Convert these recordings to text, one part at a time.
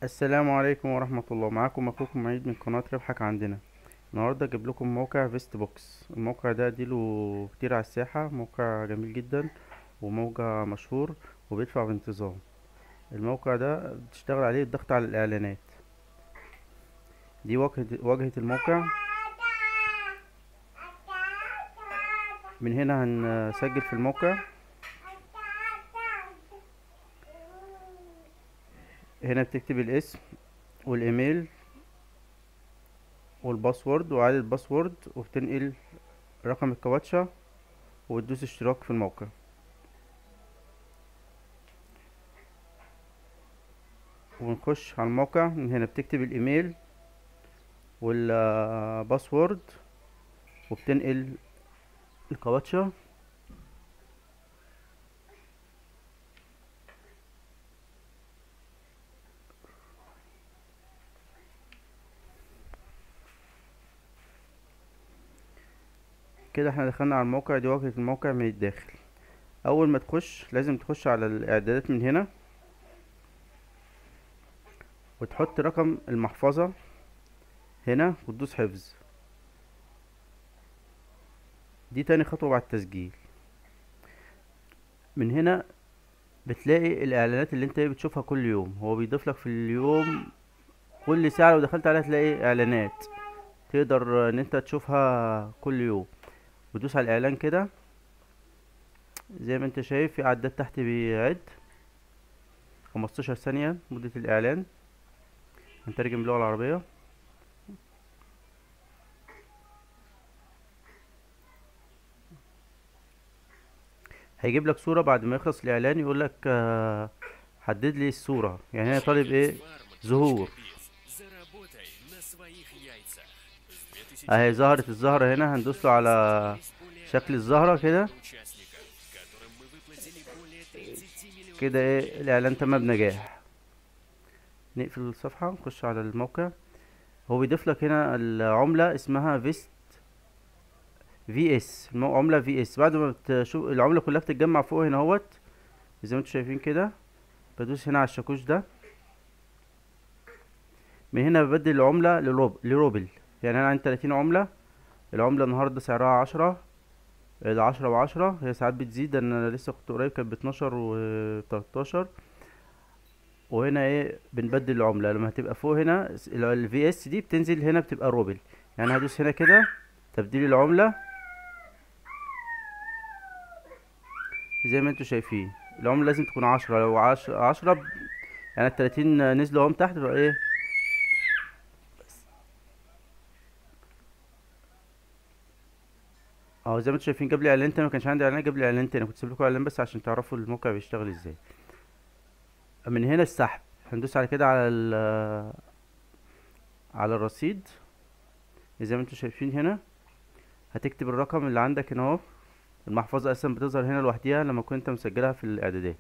السلام عليكم ورحمة الله. معاكم اخوكم عيد من قناة ربحك عندنا. النهاردة اجيب لكم موقع فيست بوكس. الموقع ده اديله كتير على الساحة، موقع جميل جدا وموقع مشهور وبيدفع بانتظام. الموقع ده بتشتغل عليه الضغط على الاعلانات. دي واجهة الموقع. من هنا هنسجل في الموقع. هنا بتكتب الاسم والايميل والباسورد وعدد الباسورد، وبتنقل رقم الكواتشة وتدوس اشتراك في الموقع. ونخش على الموقع. من هنا بتكتب الايميل والباسورد وبتنقل الكواتشة. كده احنا دخلنا على الموقع. دي واجهة الموقع من الداخل. اول ما تخش لازم تخش على الاعدادات من هنا وتحط رقم المحفظة هنا وتدوس حفظ. دي تاني خطوة بعد التسجيل. من هنا بتلاقي الاعلانات اللي انت بتشوفها كل يوم. هو بيضيف لك في اليوم كل ساعة، لو دخلت عليها تلاقي اعلانات تقدر ان انت تشوفها كل يوم. وتدوس على الاعلان كده زي ما انت شايف، في عداد تحت بيعد 15 ثانية مدة الاعلان. هنترجم باللغة العربية. هيجيب لك صورة بعد ما يخلص الإعلان، يقول لك حدد لي الصورة. يعني هنا طالب إيه؟ ظهور. أهي ظهرت الزهرة هنا، هندوس له على شكل الزهرة كده. كده إيه؟ الإعلان تم بنجاح. نقفل الصفحة نخش على الموقع. هو بيضيف لك هنا العملة اسمها فيست في اس. عملة في اس. بعد ما تشوف العملة كلها بتتجمع فوق هنا اهوت زي ما انتم شايفين كده. بدوس هنا على الشاكوش ده. من هنا ببدل العملة لروبل. يعني انا عندي 30 عملة. العملة النهاردة سعرها 10. العشرة بعشرة. هي ساعات بتزيد، انا لسه كنت قريب كانت ب12 و13. وهنا ايه؟ بنبدل العملة. لما هتبقى فوق هنا الفي اس دي بتنزل هنا بتبقى روبل. يعني هدوس هنا كده تبديل العملة زي ما انتوا شايفين. العملة لازم تكون 10. لو 10 يعني ال30 نزلوا اهم تحت بقى ايه. اهو زي ما انتوا شايفين جاب لي اعلان تاني. ما كانش عندي اعلان، جاب لي اعلان تاني. كنت سايب لكم اعلان بس عشان تعرفوا الموقع بيشتغل ازاي. من هنا السحب. هندوس على كده على الرصيد زي ما انتوا شايفين هنا. هتكتب الرقم اللي عندك هنا اهو. المحفظة اساسا بتظهر هنا لوحديها لما كنت مسجلها في الاعدادات.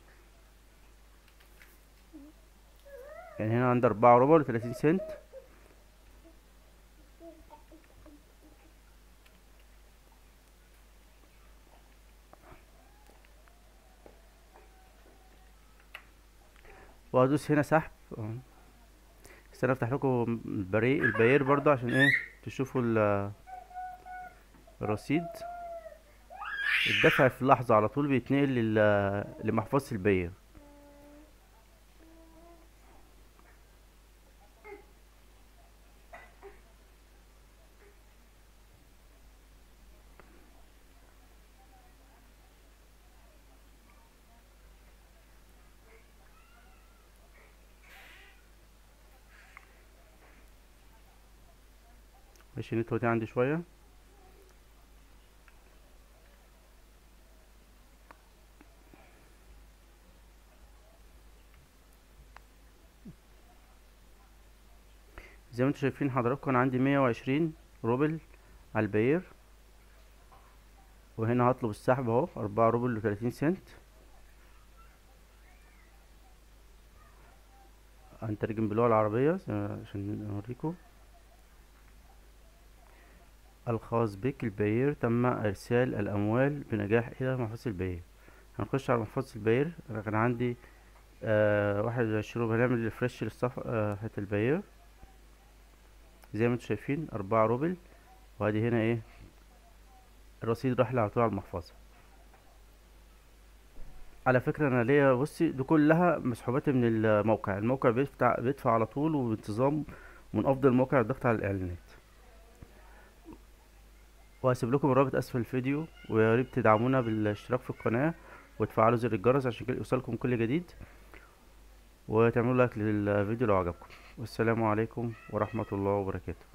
يعني هنا عندي 4 روبل و30 سنت. وهدوس هنا سحب اهو. استنى افتح لكم الباير برضه عشان ايه تشوفوا الرصيد. الدفع في اللحظة على طول بيتنقل لمحفظة الباير. ماشي، النت واطي عندي شوية. زي ما انتوا شايفين حضراتكم، انا عندي 120 روبل على الباير. وهنا هطلب السحب اهو 4 روبل و30 سنت. هنترجم باللغة العربية عشان اوريكم. الخاص بك الباير، تم ارسال الاموال بنجاح الى محفظة الباير. هنخش على محفظة الباير. انا كان عندي 21 روبل. هنعمل ريفرش للصفحة البيع زي ما انتم شايفين 4 روبل. وادي هنا ايه الرصيد راح لي على طول على المحفظة. على فكرة انا ليا بصي دي كلها مسحوباتي من الموقع. الموقع بيدفع على طول وبانتظام، من افضل مواقع الضغط على الاعلانات. وهسيب لكم الرابط اسفل الفيديو، ويا ريت تدعمونا بالاشتراك في القناة وتفعلوا زر الجرس عشان يوصلكم كل جديد، وتعملوا لايك للفيديو لو عجبكم. والسلام عليكم ورحمة الله وبركاته.